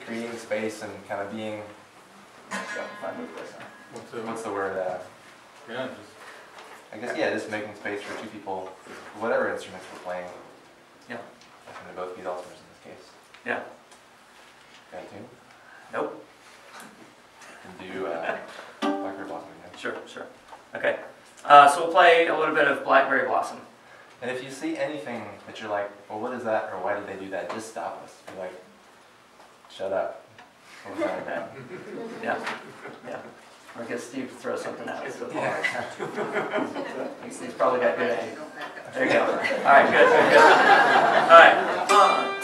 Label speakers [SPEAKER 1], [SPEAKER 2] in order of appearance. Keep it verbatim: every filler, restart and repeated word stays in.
[SPEAKER 1] creating space and kind of being, if I move this,
[SPEAKER 2] What's the,
[SPEAKER 1] what's the word? Uh,
[SPEAKER 2] yeah, just,
[SPEAKER 1] I guess, yeah, just making space for two people, whatever instruments we're playing.
[SPEAKER 3] Yeah.
[SPEAKER 1] I can both be dulcimers in this case.
[SPEAKER 3] Yeah.
[SPEAKER 1] Got a tune?
[SPEAKER 3] Nope.
[SPEAKER 1] And do uh, Blackberry Blossom again.
[SPEAKER 3] Sure, sure. Okay. Uh, so we'll play a little bit of Blackberry Blossom.
[SPEAKER 1] And if you see anything that you're like, well, what is that, or why did they do that, just stop us. Be like, shut up. What was that about?
[SPEAKER 3] Yeah. Yeah. Or get Steve to throw something out. So
[SPEAKER 1] Yeah.
[SPEAKER 3] He's, he's probably got good aim. There you go. All right, good, good, good. All right.